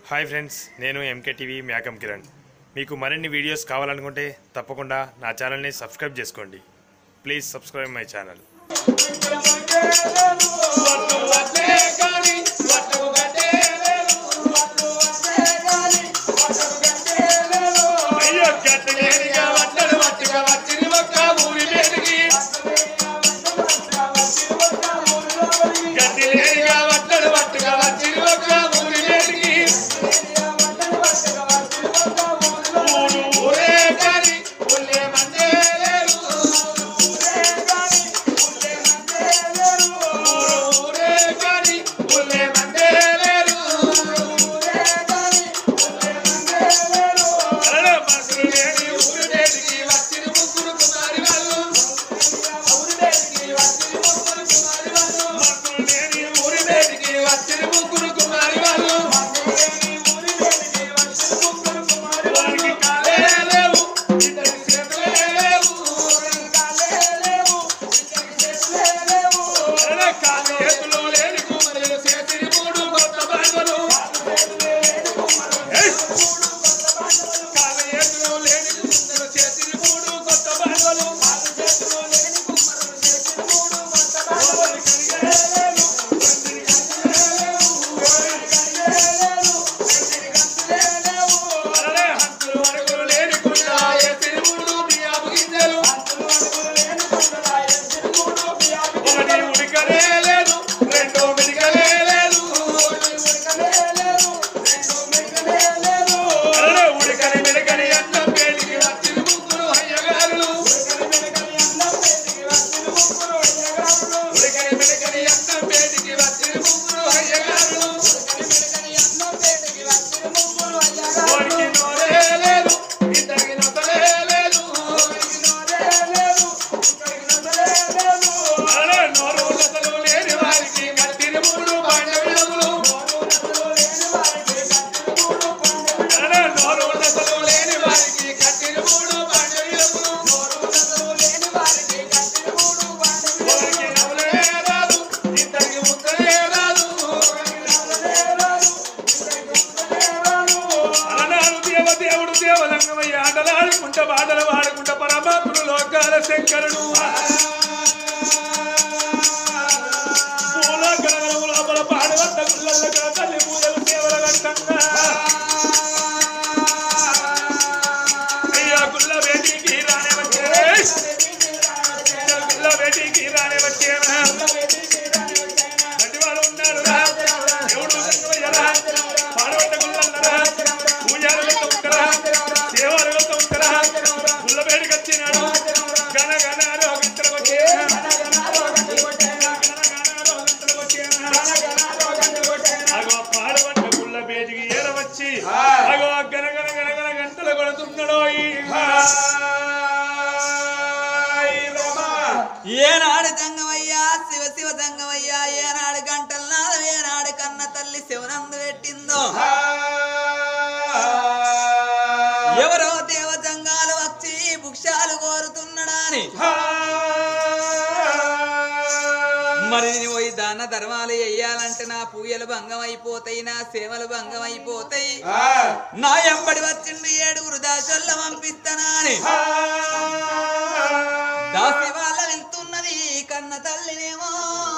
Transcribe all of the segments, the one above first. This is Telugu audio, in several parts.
హాయ్ ఫ్రెండ్స్, నేను ఎంకే టీవీ మేకం కిరణ్. మీకు మరిన్ని వీడియోస్ కావాలనుకుంటే తప్పకుండా నా ఛానల్ని సబ్స్క్రైబ్ చేసుకోండి. Please subscribe my channel. శంకరుడు పూల గణగణము లోపల పాడవద్ద గుళ్ళ తల్లి పూజలు సేవల గట్టంగా అయ్యా గుళ్ళ వేటికి రానే వచ్చేనా, గుళ్ళ వేటికి రానే వచ్చేనా, వాళ్ళు ఉన్నారు ఎవడు సంగమయ్యరా, పాడవద్ద గుళ్ళన్నరా, పూజలు వెళ్తూ ఉంటారా, సేవలు వెళ్తూ ఉంటారా, గుళ్ళ వేడికి వచ్చినాడు గంటలు కొడుతున్నాడో. ఏనాడు జంగమయ్యా శివ శివ జంగమయ్యా, ఏనాడు గంటల నాదం, ఏనాడు కన్న తల్లి శివనందు పెట్టిందో, ఎవరో దేవ జంగాలు వచ్చి భుక్షాలు కోరుతున్నాడని మరి నేను పోయి దాన ధర్మాలు వెయ్యాలంటే నా పూజలు భంగం అయిపోతాయి, నా సేవలు భంగం అయిపోతాయి, నా ఎంబడి వచ్చిండు 7 దాసోళ్ళ పంపిస్తానా అని దాసి వాళ్ళ వెళ్తున్నది కన్న తల్లినేమో.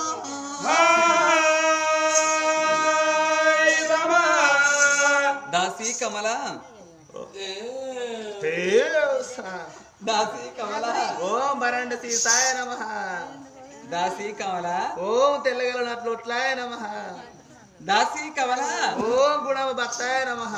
దాసి కమల, దాసి కమల, ఓం బరండ సీతాయ నమః. దాసి కమల, ఓం తెల్లగలనట్లొట్లాయ నమః. దాసి కమల, ఓం గుణవ భక్తాయ నమః.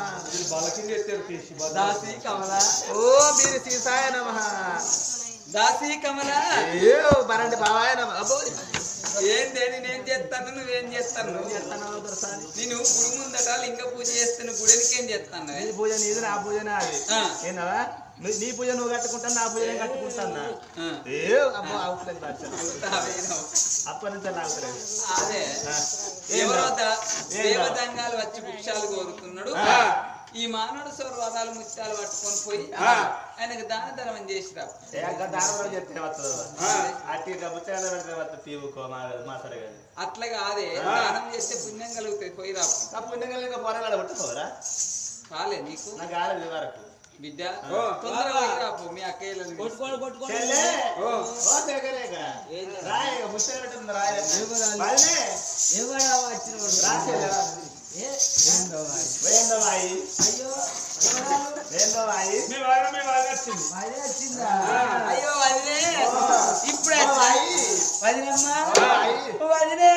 దాసి కమల, ఓం వీర సీతాయ నమః. దాసి కమల, ఏ బరండి బావాయ నమః. అబ్బో ఏందే నేను చేస్తాను, నువ్వేం చేస్తాను? నేను గుడి ముందట లింగ పూజ చేస్తాను, గుడికేం చేస్తాను? నీ పూజ నీది, నా పూజ నాది. ఏనావా నీ పూజ నువ్వు కట్టుకుంటాను, నా పూజ నేను కట్టుకుంటాను. ఏ అబ్బో అవుతుంది అప్పటి నుంచి అవుతలేదు. అదే ఎవరో దేవతంగాలు వచ్చి వృక్షాలు కోరుతున్నాడు, ఈ మానవుడు స్వర్వాదాలు ముత్యాలు పట్టుకొని పోయి ఆయనకు దాన ధర్మం చేసిరా అట్లా కాదే దానం చేస్తే పుణ్యం కలుగుతుంది పోయి రా కాలే నీకు బిడ్డ తొందరగా రాపు మీ అక్కయ్యలు అయ్యో వదిలే ఇప్పుడు వదినమ్మా వదిలే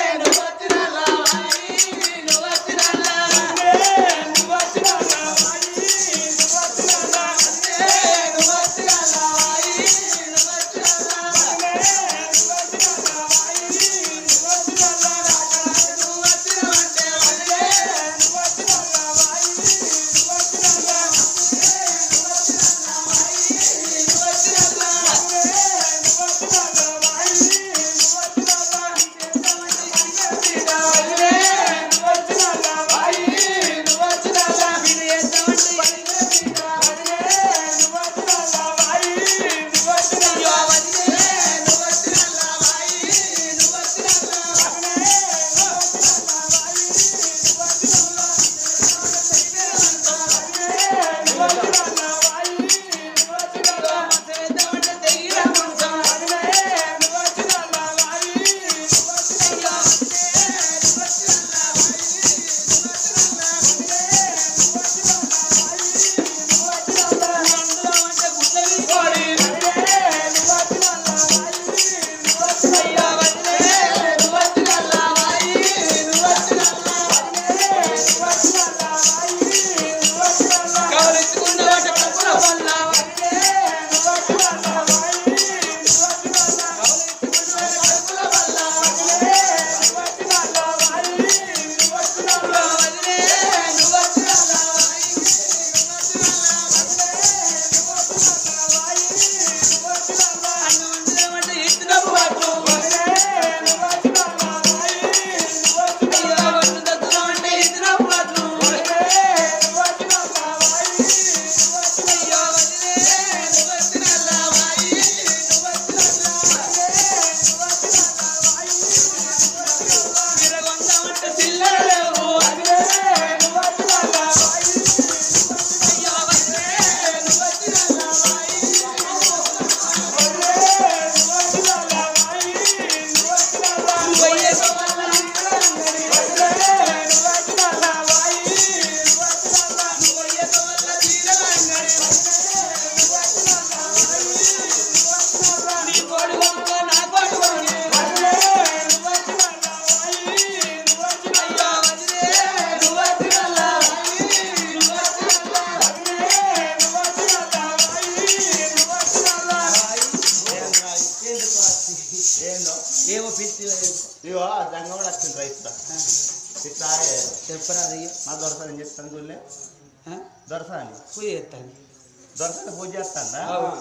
దొరకని పూజ చేస్తాను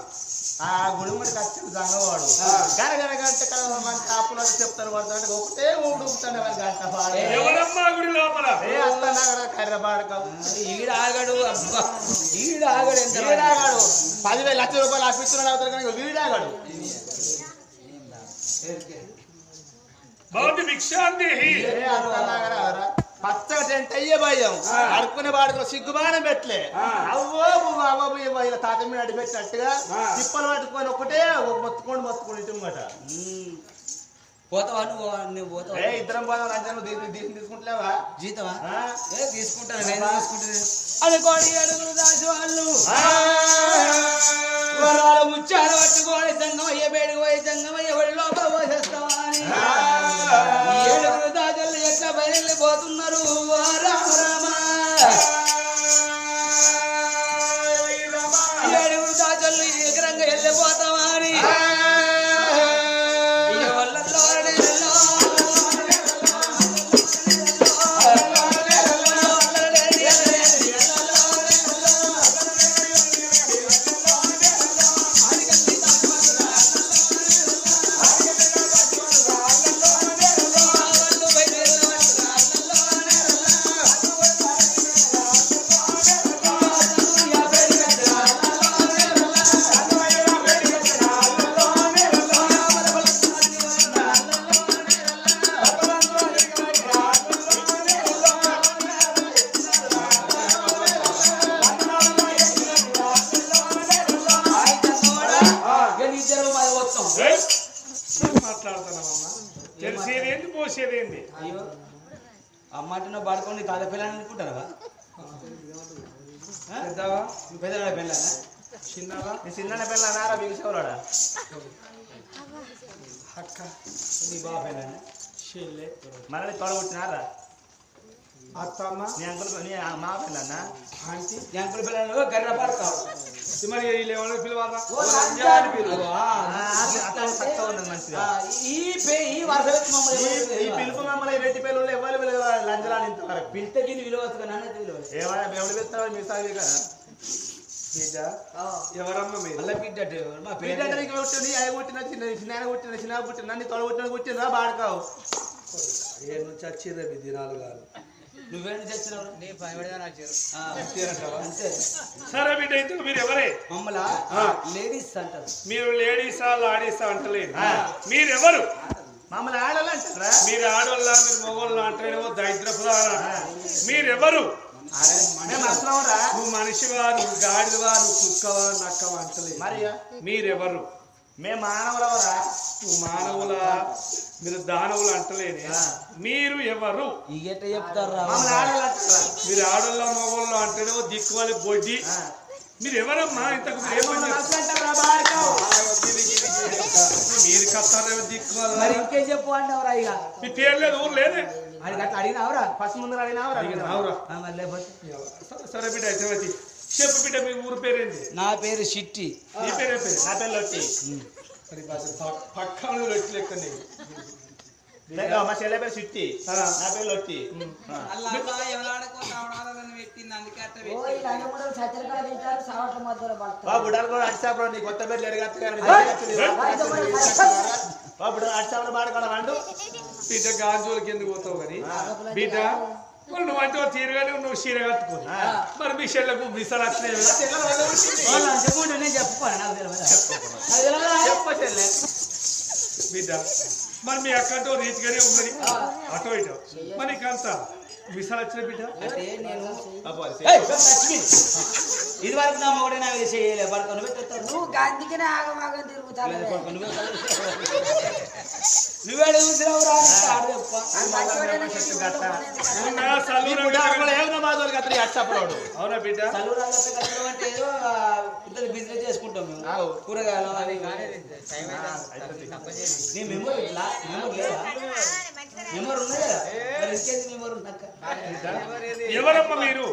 ఆ గుడిమడికి వచ్చింది గంగవాడు గనగనగంటే కాపులో చెప్తాను పడతాడు ఒకటే ఊడుతాను గంట కర్రబాడక ఈడాగడు ఈడాగడు 10,000 లక్షల రూపాయలు అప్పిస్తున్నాడు అవుతారు కానీ వీడాగడు పచ్చగా టెంట్ అయ్యే భయం అడుక్కునే వాడుకో సిగ్గుబానం పెట్టలే అవ్వో ఇలా తాత మీద అడిపెట్టినట్టుగా తిప్పలు పట్టుకొని ఒకటే మొత్తుకోండి ఇటుమాట పోతావా నువ్వు పోతావా ఇద్దరం పోదాం లంచం తీసుకుంటలేవా జీతమా తీసుకుంటాను నేను తీసుకుంటాను అనుకోని అడుగులు దాచి వాళ్ళు ముచ్చాలు పట్టుకోని సంగమయ్య బేడిపోయి సంగమయ్య ఒడి లోపల పోసేస్తావా అని ఏడుగురు దాచులు ఎట్లా బయలుపోతున్నారు ఏడుగురు దాచులు ఎకరంగా వెళ్ళిపోతావా అని పోసేదేంది అయ్యో అమ్మాటనో పడుకొని తాత పిల్లని అనుకుంటారా పెద్దవాళ్ళ పిల్లనా చిన్నగా నీ చిన్న పిల్ల అన్నారా బిగుసేవాడా అక్క నీ బాబా పిల్లనా చెల్లె మళ్ళీ తొడగొట్టినారా అత్తమ్మ నీ అంకుల్ నీ మా పిల్లన్నా ఆంటీ ఎంకుల పిల్లలు గర్ర పడతావు మరి వీళ్ళేమన్నా పిలవాలా చక్కగా ఉన్నది మంచిగా ఈ వరుస పెట్టి మమ్మల్ని ఈ పిలుపు మమ్మల్ని రెడ్డి పిల్లలు ఎవరు లంచరాని ఇంతవరకు పిలితకి విలువచ్చుగా నన్నది విలువ ఏమైనా ఎవరు పెడతావు మీ సాగి కదా బిడ్డ ఎవరమ్మ మీరు మళ్ళీ బిడ్డ మా బిడ్డ పేరు నీకు కొట్టింది అవి కొట్టిన చిన్న కొట్టిన చిన్న కొట్టిన నన్ను తొడ కొట్టిన కొట్టిందా బాడకావు ఏ నుంచి వచ్చేదే మీ దినాలు కాదు నువ్వేం చేస్తున్నావు నీ పని పెడదా నాకు చేరు అంతే సరే బిడ్డ అయితే మీరు ఎవరే మమ్మల్ని లేడీస్ అంటారు మీరు లేడీసా లాడీసా అంటలేదు మీరెవరు మమ్మల్ని ఆడాలంటారా మీరు ఆడోళ్ళ మీరు మగోళ్ళ అంటారేమో దరిద్రపురారా మీరెవరు మేము అసలురా నువ్వు మనిషివా నువ్వు గాడిదవా నువ్వు కుక్కవా నక్కవా అంటలేదు మరి మీరెవరు మేము మానవులవరా నువ్వు మానవుల మీరు దానవులు అంటలేని మీరు ఎవరు ఇగెట్ట చెప్తారు మమ్మల్ని ఆడాలంటారా మీరు ఆడోళ్ళ మగోళ్ళ అంటేనేమో దిక్కువాలి బొడ్డి మీరు ఎవరమ్మా ఇంతకు మీరు ఏమన్నా మీరు కత్తారేమో దిక్కువాలి మరి ఇంకేం చెప్పు అంటావురా ఇక మీ పేరు లేదు ఊరు లేదే అది గట్ల అడిగినావురా ఫస్ట్ ముందు అడిగినావురా అవురా మరి లేకపోతే సరే బిడ్డ అయితే చెప్పు బిడ్డ మీ ఊరు పేరేంటి నా పేరు చిట్టి నీ పేరే పేరు నా పేరు లొట్టి పక్కన లొట్టి లెక్క నీవు మా చెల్లె పేరు చిట్టి నా పేరు లొట్టి అల్లా ఎవలాడకో తావడాలని పెట్టింది అందుకే అట్ట బాబు బుడ్డాలు కూడా అడిచాపురం నీ కొత్త పేరు ఎడగత్త బాబు బుడ్డ అడిచాపురం బాడకాడ వండు బిడ్డ గాజులకి ఎందుకు పోతావు కానీ బిడ్డ మరి నువ్వు అంటే తీరుగానే నువ్వు చీర కట్టుకో మరి మీ చెల్లకు మిసాలు వచ్చినాయి చెప్పుకుంటే నేను చెప్పుకోను నాకు తెలియదు చెప్ప చెల్లె బిడ్డ మరి మీ అక్కంటో రీతిగానే ఉన్నది అటో ఇటో మరి నీకంత మిసాలు వచ్చిన బిడ్డ అంటే నేను బాబు ఇది వరకు నా మొగడే నాకు చేయలే పడుకొని పెట్టేస్తాను నువ్వు గందికినే ఆగమాగం తిరుగుతాను నువ్వేడ చూసినావురా అవునా బిడ్డ అంటే ఏదో ఇంత బిజినెస్ చేసుకుంటాం మేము కూరగాయలు అవి నీ మెమరీ లేదా మెమరీ ఉన్నాయి కదా మరి ఇంకేంది మెమరీ ఉన్నాక ఎవరమ్మా మీరు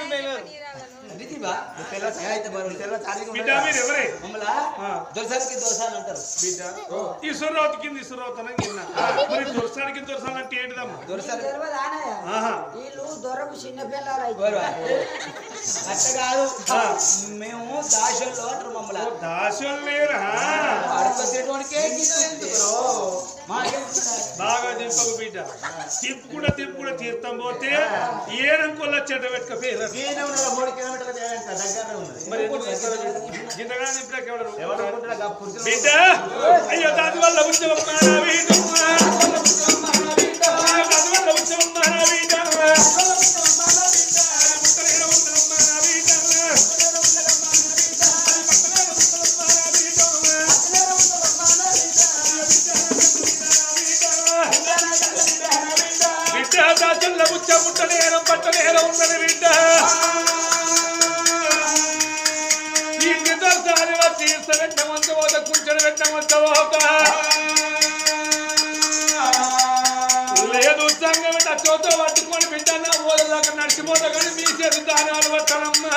బిడ్డ మీరు ఎవరే మమ్మల్ని దొరసానికి దొరసాని అంటారు బిడ్డ ఈశ్వరరావు కింద ఈశ్వరరావు కింద మరి దొరసానికి దొరసాలు అంటే ఏంటిదమ్మా దొరసాని ఆహా వీళ్ళు దొరకు చిన్న పిల్లలు అట్ట కాదు మేము దాశల్లో అంటారు మమ్మల్ని దాసులు లేరా అడుగుతేటోనికే బాగా దింపకు బిడ్డ తిప్పుకుండా తీర్థం పోతే ఏడంకొల్ల చెడ్డ పెట్టుక పేరు 3 కిలోమీటర్ల దగ్గర ఉన్నది మరి ఇంతగా దింపడానికి ఎవరు బిడ్డ అయ్యో దాని వల్ల ఉద్యమం పట్టనేర ఉన్నది బిడ్డ ఈ నిదర్శనాన్ని వచ్చి పెట్టమంత పోత కూర్చొని పెట్టమంత పోత లేదు సంగం చోతో పట్టుకొని బిడ్డ నా ఓదలాగా నడిచిపోతా కానీ మీ చేతి దానాలు పట్టనమ్మా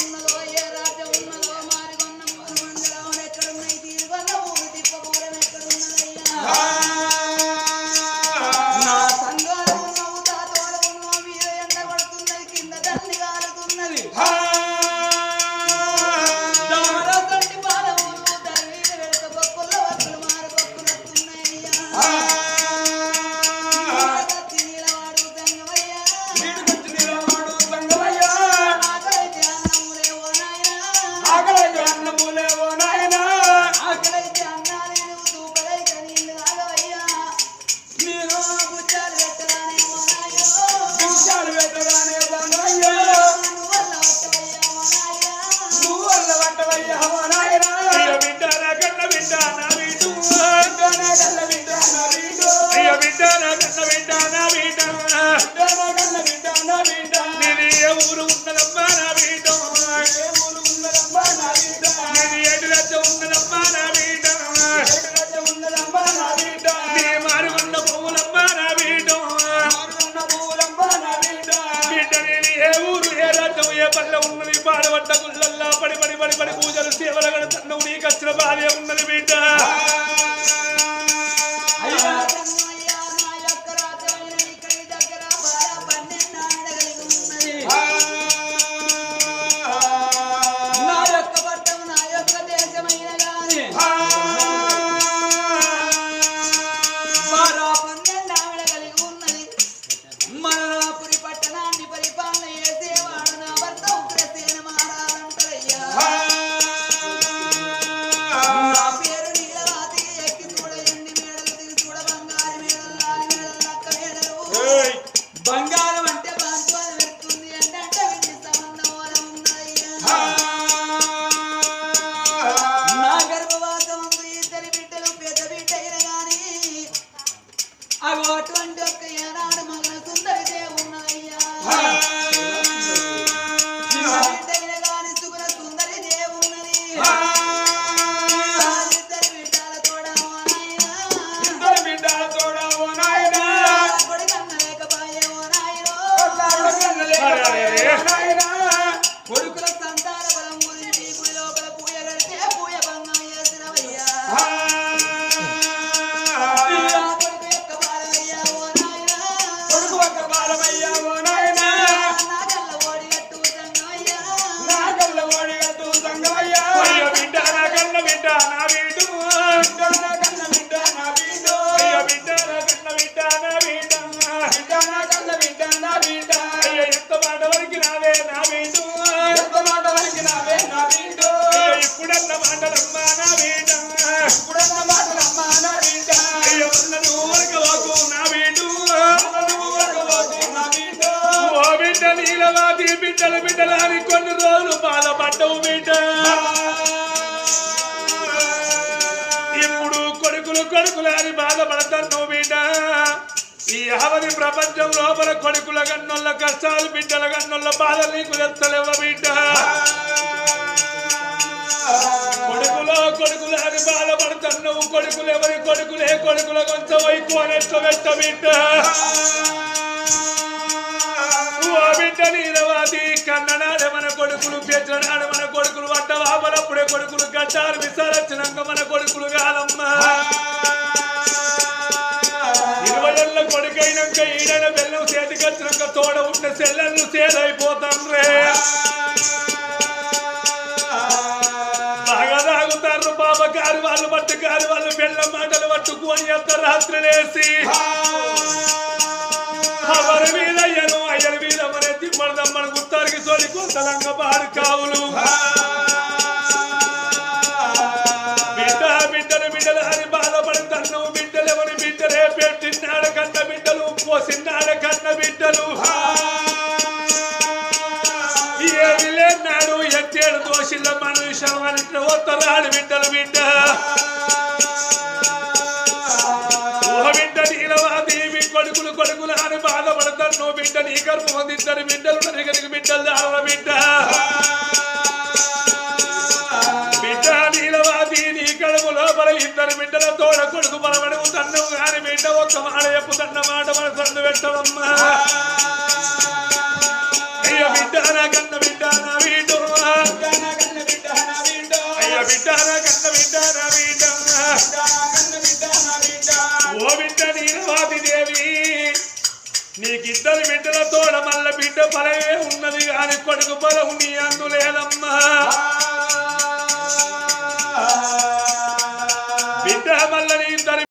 ఎక్కడ ఉన్నాయి తీరుగొల్ల ఊరు తిప్పకూడదు ఎక్కడ అయ్యో బిడ్డ నా కన్న బిడ్డ నా బిడ్డ నీది ఏ ఊరు ఉన్నదమ్మా నా బిడ్డ నీది ఏడు రచ్చ ఉన్నదమ్మా నా బిడ్డ నీ మారుగున్న పువ్వులమ్మా నా బిడ్డ బిడ్డ నీది ఏ ఊరు ఏ రాజ్యం ఏ పల్లె ఉన్నది పాడబడ్డ గుళ్ళల్లా పడి పడి పడి పడి పూజలు సేవలు కడుతున్నావు నీకు వచ్చిన భార్య ఉన్నది బిడ్డ బంగారం అంటే బాంతువాలు పెడుతుంది అంటే సంబంధం నా గర్భవాసం ఇద్దరి బిడ్డలు పెద్ద బిడ్డ అయిన గాని అవి అటువంటి ఒక్క ఏనాడు మగన సుందరి దేవున్నయ్యా బిడ్డ అయిన గాని సుగుణ సుందరి దేవున్నది ఇద్దరి బిడ్డల తోడవో నాయనా కొడుకుల సంతాన బలం గురించి గుడి లోపల పూజ కడితే పూజ భంగం చేసినవయ్యా కొడుకు యొక్క బాలమయ్యా ఓ నాయనా నా కళ్ళ ఓడి గట్టు సంగమయ్యా అయ్యో బిడ్డ నా కన్న బిడ్డ నా వీడు అయ్యో బిడ్డ నా కన్న బిడ్డ నా వీడు అయ్యో ఎంత మాట వరకు నావే నా వీడు అయ్యో ఇప్పుడన్న మాటలమ్మా నా వీడు అయ్యో ఉన్న నువ్వు వరకవాకు నా వీడు ఓ బిడ్డ నీలవాది బిడ్డలు బిడ్డలని కొన్ని రోజులు బాధపడ్డవు బిడ్డ ఇప్పుడు కొడుకులు అని బాధపడతాను బిడ్డ ఈ అవధి ప్రపంచం లోపల కొడుకుల గన్నొల్ల కష్టాలు బిడ్డల గన్నొల్ల బాధలు నీకు తెలుస్తలేవ బిడ్డ కొడుకులు అని బాధపడుతున్నావు కొడుకులు ఎవరి కొడుకుల కొంచెం వైకోనెట్టు పెట్ట బిడ్డ ఓ బిడ్డ నీలవాది కన్ననాడే మన కొడుకులు పెద్దనాడు మన కొడుకులు వంట వాపలప్పుడే కొడుకులు గడ్డాలు విసారచ్చినాక మన కొడుకులు కాదమ్మా 20 ఏళ్ళ కొడుకైనాక ఈడైన బెల్లం చేతికొచ్చినాక తోడ ఉన్న సెల్లెళ్ళు సేదైపోతాం రే బాగా తాగుతారు బాబకారు వాళ్ళు మట్టుకారు వాళ్ళు బెల్లం మాటలు పట్టుకొని ఎంత రాత్రి లేసి అవరి మీద అయ్యను అయ్యని మీద మన తిమ్మడదమ్మన గుత్తారికి సోలి కొంతలంగా బారు కావులు బిడ్డలు అని బాధపడుతున్నావు బిడ్డలు ఎవరి బిడ్డలే పెట్టినాడు కన్న బిడ్డలు పోసినాడు కన్న బిడ్డలు ఏమి లేనాడు ఎట్టేడు దోషిల్ల మనుషం అని ఉత్తరాడు బిడ్డలు బిడ్డ బిడ్డ నీలవాది మీ కొడుకులు అని బాధపడతాను బిడ్డ నీ గర్భం ఇద్దరు బిడ్డలు నరిగరికి బిడ్డలు దారుల బిడ్డ బిడ్డ నీలవాది నీ కడుపు లోపల ఇద్దరు బిడ్డల తోడ కొడుకు బలపడి తన్ను కాని బిడ్డ ఒక్క మాట చెప్పు తన్న మాట మన సందు పెట్టవమ్మా అయ్యో బిడ్డ నా కన్న బిడ్డ నా వీడు అయ్యో బిడ్డ నా కన్న బిడ్డ నా వీడు ఓ బిడ్డ నీలవాది దేవి నీకిద్దరు బిడ్డల తోడ మల్ల బిడ్డ బలమే ఉన్నది కాని కొడుకు బలం నీ అందులేదమ్మా